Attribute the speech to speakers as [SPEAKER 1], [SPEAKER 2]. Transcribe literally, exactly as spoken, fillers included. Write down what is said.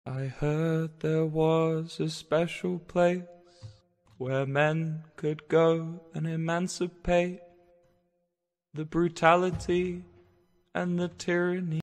[SPEAKER 1] I heard there was a special place where men could go and emancipate the brutality and the tyranny